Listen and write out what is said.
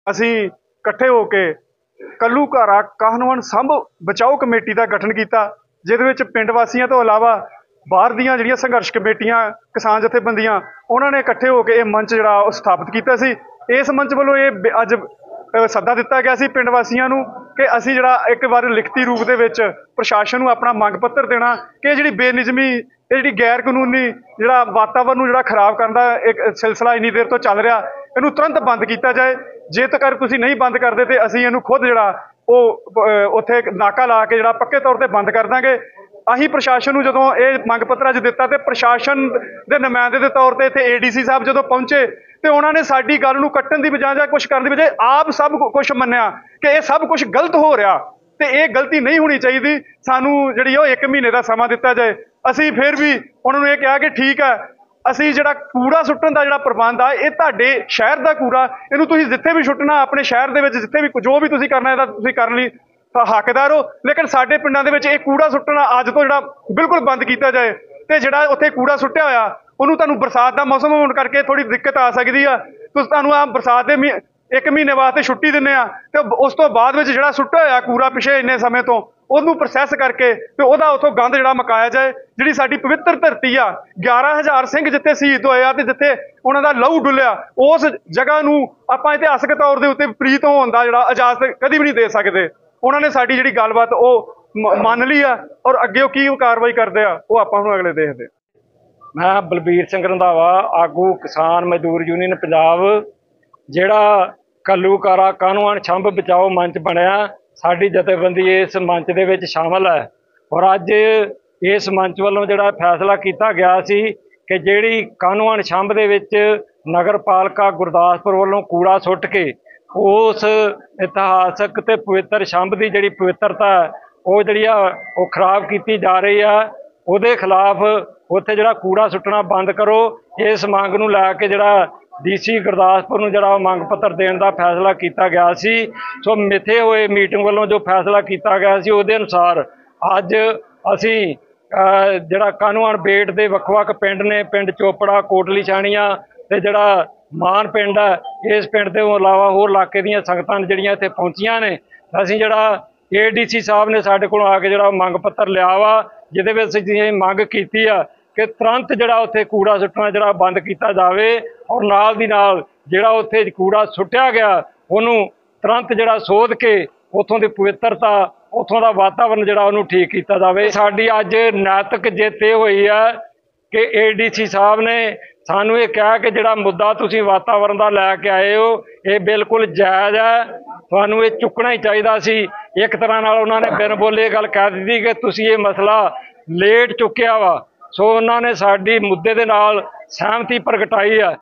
ਅਸੀਂ ਇਕੱਠੇ ਹੋ ਕੇ ਕੱਲੂਘਾਰਾ ਕਾਹਨਵਾਨ ਸੰਭ ਬਚਾਓ ਕਮੇਟੀ ਦਾ ਗਠਨ ਕੀਤਾ, ਜਿਹਦੇ ਵਿੱਚ ਪਿੰਡ ਵਾਸੀਆਂ ਤੋਂ ਇਲਾਵਾ ਬਾਹਰ ਦੀਆਂ ਜਿਹੜੀਆਂ ਸੰਘਰਸ਼ ਕਮੇਟੀਆਂ, ਕਿਸਾਨ ਜਥੇਬੰਦੀਆਂ, ਉਹਨਾਂ ਨੇ ਇਕੱਠੇ ਹੋ ਕੇ ਇਹ ਮੰਚ ਜਿਹੜਾ ਉਹ ਸਥਾਪਿਤ ਕੀਤਾ ਸੀ। ਇਸ ਮੰਚ ਵੱਲੋਂ ਇਹ ਅੱਜ ਸੱਦਾ ਦਿੱਤਾ ਗਿਆ ਸੀ ਪਿੰਡ ਵਾਸੀਆਂ ਨੂੰ ਕਿ ਅਸੀਂ ਜਿਹੜਾ ਇੱਕ ਵਾਰ ਲਿਖਤੀ ਰੂਪ ਦੇ ਵਿੱਚ ਪ੍ਰਸ਼ਾਸਨ ਨੂੰ ਆਪਣਾ ਮੰਗ ਪੱਤਰ ਦੇਣਾ ਕਿ ਜਿਹੜੀ ਬੇਨਿਯਮੀ, ਇਹ ਜਿਹੜੀ ਗੈਰ ਕਾਨੂੰਨੀ ਜਿਹੜਾ ਵਾਤਾਵਰਨ ਨੂੰ ਜਿਹੜਾ ਖਰਾਬ ਕਰਨ ਦਾ ਇੱਕ ਸਿਲਸਿਲਾ ਇੰਨੀ ਦੇਰ ਤੋਂ ਚੱਲ ਰਿਹਾ, ਇਹਨੂੰ ਤੁਰੰਤ ਬੰਦ ਕੀਤਾ ਜਾਏ। ਜੇ ਤੱਕ ਤੁਸੀਂ ਨਹੀਂ ਬੰਦ ਕਰਦੇ ਤੇ ਅਸੀਂ ਇਹਨੂੰ ਖੁਦ ਜਿਹੜਾ ਉਹ ਉੱਥੇ ਨਾਕਾ ਲਾ ਕੇ ਜਿਹੜਾ ਪੱਕੇ ਤੌਰ ਤੇ ਬੰਦ ਕਰ ਦਾਂਗੇ। ਅਸੀਂ ਪ੍ਰਸ਼ਾਸਨ ਨੂੰ ਜਦੋਂ ਇਹ ਮੰਗ ਪੱਤਰ ਅੱਜ ਦਿੱਤਾ ਤੇ ਪ੍ਰਸ਼ਾਸਨ ਦੇ ਨੁਮਾਇੰਦੇ ਦੇ ਤੌਰ ਤੇ ਇੱਥੇ ਏਡੀਸੀ ਸਾਹਿਬ ਜਦੋਂ ਪਹੁੰਚੇ ਤੇ ਉਹਨਾਂ ਨੇ ਸਾਡੀ ਗੱਲ ਨੂੰ ਕੱਟਣ ਦੀ ਬਜਾਏ ਜਾਂ ਕੁਝ ਕਰਨ ਦੀ ਬਜਾਏ ਆਪ ਸਭ ਕੁਝ ਮੰਨਿਆ ਕਿ ਇਹ ਸਭ ਕੁਝ ਗਲਤ ਹੋ ਰਿਹਾ ਤੇ ਇਹ ਗਲਤੀ ਨਹੀਂ ਹੋਣੀ ਚਾਹੀਦੀ। ਸਾਨੂੰ ਜਿਹੜੀ ਉਹ 1 ਮਹੀਨੇ ਦਾ ਸਮਾਂ ਦਿੱਤਾ ਜਾਏ। ਅਸੀਂ ਫਿਰ ਵੀ ਉਹਨਾਂ ਨੂੰ ਇਹ ਕਿਹਾ ਕਿ ਠੀਕ ਹੈ, ਅਸੀਂ ਜਿਹੜਾ ਕੂੜਾ ਸੁੱਟਣ ਦਾ ਜਿਹੜਾ ਪ੍ਰਬੰਧ ਆ ਇਹ ਤੁਹਾਡੇ ਸ਼ਹਿਰ ਦਾ ਕੂੜਾ, ਇਹਨੂੰ ਤੁਸੀਂ ਜਿੱਥੇ ਵੀ ਸੁੱਟਣਾ ਆਪਣੇ ਸ਼ਹਿਰ ਦੇ ਵਿੱਚ ਜਿੱਥੇ ਵੀ ਜੋ ਵੀ ਤੁਸੀਂ ਕਰਨਾ ਇਹਦਾ ਤੁਸੀਂ ਕਰਨ ਲਈ ਹੱਕਦਾਰ ਹੋ, ਲੇਕਿਨ ਸਾਡੇ ਪਿੰਡਾਂ ਦੇ ਵਿੱਚ ਇਹ ਕੂੜਾ ਸੁੱਟਣਾ ਅੱਜ ਤੋਂ ਜਿਹੜਾ ਬਿਲਕੁਲ ਬੰਦ ਕੀਤਾ ਜਾਏ। ਤੇ ਜਿਹੜਾ ਉੱਥੇ ਕੂੜਾ ਸੁੱਟਿਆ ਹੋਇਆ ਉਹਨੂੰ ਤੁਹਾਨੂੰ ਬਰਸਾਤ ਦਾ ਮੌਸਮ ਹੋਣ ਕਰਕੇ ਥੋੜੀ ਦਿੱਕਤ ਆ ਸਕਦੀ ਆ, ਤੁਸੀਂ ਤੁਹਾਨੂੰ ਆ ਬਰਸਾਤ ਦੇ 1 ਮਹੀਨੇ ਵਾਸਤੇ ਛੁੱਟੀ ਦਿੰਦੇ ਆ ਤੇ ਉਸ ਤੋਂ ਬਾਅਦ ਵਿੱਚ ਜਿਹੜਾ ਸੁੱਟਿਆ ਹੋਇਆ ਕੂੜਾ ਪਿਛੇ ਇੰਨੇ ਸਮੇਂ ਤੋਂ ਉਹਨੂੰ ਪ੍ਰੋਸੈਸ ਕਰਕੇ ਤੇ ਉਹਦਾ ਉੱਥੋਂ ਗੰਦ ਜਿਹੜਾ ਮਕਾਇਆ ਜਾਏ। ਜਿਹੜੀ ਸਾਡੀ ਪਵਿੱਤਰ ਧਰਤੀ ਆ, 11,000 ਸਿੰਘ ਜਿੱਥੇ ਸ਼ਹੀਦ ਹੋਏ ਆ ਤੇ ਜਿੱਥੇ ਉਹਨਾਂ ਦਾ ਲਹੂ ਡੁੱਲਿਆ, ਉਸ ਜਗ੍ਹਾ ਨੂੰ ਆਪਾਂ ਇਤਿਹਾਸਕ ਤੌਰ ਦੇ ਉੱਤੇ ਪ੍ਰੀਤ ਹੋਣ ਦਾ ਜਿਹੜਾ ਇਜਾਜ਼ਤ ਕਦੀ ਵੀ ਨਹੀਂ ਦੇ ਸਕਦੇ। ਉਹਨਾਂ ਨੇ ਸਾਡੀ ਜਿਹੜੀ ਗੱਲਬਾਤ ਉਹ ਮੰਨ ਲਈ ਆ ਔਰ ਅੱਗੇ ਉਹ ਕੀ ਕਾਰਵਾਈ ਕਰਦੇ ਆ ਉਹ ਆਪਾਂ ਨੂੰ ਅਗਲੇ ਦੇਖਦੇ। ਮੈਂ ਬਲਬੀਰ ਸਿੰਘ ਰੰਧਾਵਾ, ਆਗੂ ਕਿਸਾਨ ਮਜ਼ਦੂਰ ਯੂਨੀਅਨ ਪੰਜਾਬ। ਜਿਹੜਾ ਕੱਲੂਘਾਰਾ ਕਾਹਨਵਾਨ ਸੰਭ ਬਚਾਓ ਮੰਚ ਬਣਿਆ, ਸਾਡੀ ਜਥੇਬੰਦੀ ਇਸ ਮੰਚ ਦੇ ਵਿੱਚ ਸ਼ਾਮਲ ਹੈ। ਔਰ ਅੱਜ ਇਸ ਮੰਚ ਵੱਲੋਂ ਜਿਹੜਾ ਫੈਸਲਾ ਕੀਤਾ ਗਿਆ ਸੀ ਕਿ ਜਿਹੜੀ ਕਾਹਨਵਾਨ ਸੰਭ ਦੇ ਵਿੱਚ ਨਗਰ ਪਾਲਿਕਾ ਗੁਰਦਾਸਪੁਰ ਵੱਲੋਂ ਕੂੜਾ ਸੁੱਟ ਕੇ ਉਸ ਇਤਿਹਾਸਕ ਤੇ ਪਵਿੱਤਰ ਸੰਭ ਦੀ ਜਿਹੜੀ ਪਵਿੱਤਰਤਾ ਉਹ ਜਿਹੜੀ ਆ ਉਹ ਖਰਾਬ ਕੀਤੀ ਜਾ ਰਹੀ ਆ, ਉਹਦੇ ਖਿਲਾਫ ਉੱਥੇ ਜਿਹੜਾ ਕੂੜਾ ਸੁੱਟਣਾ ਬੰਦ ਕਰੋ। ਇਸ ਮੰਗ ਨੂੰ ਲੈ ਕੇ ਜਿਹੜਾ ਡੀਸੀ ਗੁਰਦਾਸਪੁਰ ਨੂੰ ਜਿਹੜਾ ਮੰਗ ਪੱਤਰ ਦੇਣ ਦਾ ਫੈਸਲਾ ਕੀਤਾ ਗਿਆ ਸੀ। ਸੋ ਮਿੱਥੇ ਹੋਏ ਮੀਟਿੰਗ ਵੱਲੋਂ ਜੋ ਫੈਸਲਾ ਕੀਤਾ ਗਿਆ ਸੀ ਉਹਦੇ ਅਨੁਸਾਰ ਅੱਜ ਅਸੀਂ ਜਿਹੜਾ ਕਾਹਨਵਾਨ ਬੇਟ ਦੇ ਵੱਖ-ਵੱਖ ਪਿੰਡ ਨੇ, ਪਿੰਡ ਚੋਪੜਾ, ਕੋਟਲੀ ਛਾਣੀਆਂ ਤੇ ਜਿਹੜਾ ਮਾਨ ਪਿੰਡ ਹੈ, ਇਸ ਪਿੰਡ ਤੋਂ ਇਲਾਵਾ ਹੋਰ ਇਲਾਕੇ ਦੀਆਂ ਸੰਗਤਾਂ ਜਿਹੜੀਆਂ ਇੱਥੇ ਪਹੁੰਚੀਆਂ ਨੇ, ਅਸੀਂ ਜਿਹੜਾ ਏਡੀਸੀ ਸਾਹਿਬ ਨੇ ਸਾਡੇ ਕੋਲ ਆ ਕੇ ਜਿਹੜਾ ਮੰਗ ਪੱਤਰ ਲਿਆ ਵਾ, ਜਿਹਦੇ ਵਿੱਚ ਅਸੀਂ ਮੰਗ ਕੀਤੀ ਆ ਕਿ ਤੁਰੰਤ ਜਿਹੜਾ ਉੱਥੇ ਕੂੜਾ ਸੁੱਟਣਾ ਜਿਹੜਾ ਬੰਦ ਕੀਤਾ ਜਾਵੇ ਔਰ ਨਾਲ ਦੀ ਨਾਲ ਜਿਹੜਾ ਉੱਥੇ ਕੂੜਾ ਸੁੱਟਿਆ ਗਿਆ ਉਹਨੂੰ ਤੁਰੰਤ ਜਿਹੜਾ ਸੋਧ ਕੇ ਉੱਥੋਂ ਦੀ ਪਵਿੱਤਰਤਾ, ਉੱਥੋਂ ਦਾ ਵਾਤਾਵਰਨ ਜਿਹੜਾ ਉਹਨੂੰ ਠੀਕ ਕੀਤਾ ਜਾਵੇ। ਸਾਡੀ ਅੱਜ ਨੈਤਿਕ ਜਿੱਤ ਇਹ ਹੋਈ ਆ ਕਿ ਏਡੀਸੀ ਸਾਹਿਬ ਨੇ ਸਾਨੂੰ ਇਹ ਕਿਹਾ ਕਿ ਜਿਹੜਾ ਮੁੱਦਾ ਤੁਸੀਂ ਵਾਤਾਵਰਨ ਦਾ ਲੈ ਕੇ ਆਏ ਹੋ ਇਹ ਬਿਲਕੁਲ ਜਾਇਜ਼ ਹੈ, ਤੁਹਾਨੂੰ ਇਹ ਚੁੱਕਣਾ ਹੀ ਚਾਹੀਦਾ ਸੀ। ਇੱਕ ਤਰ੍ਹਾਂ ਨਾਲ ਉਹਨਾਂ ਨੇ ਬਿਨ ਬੋਲੇ ਗੱਲ ਕਹਿ ਦਿੱਤੀ ਕਿ ਤੁਸੀਂ ਇਹ ਮਸਲਾ ਲੇਟ ਚੁੱਕਿਆ ਵਾ। ਸੋ ਉਹਨਾਂ ਨੇ ਸਾਡੀ ਮੁੱਦੇ ਦੇ ਨਾਲ ਸਹਿਮਤੀ ਪ੍ਰਗਟਾਈ ਹੈ।